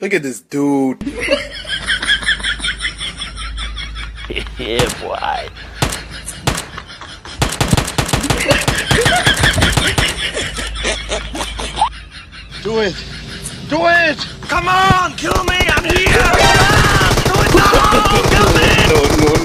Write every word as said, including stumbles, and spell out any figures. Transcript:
Look at this dude. Yeah, boy. Do it! Do it! Come on, kill me! I'm here! Do it now! Kill me! No, no,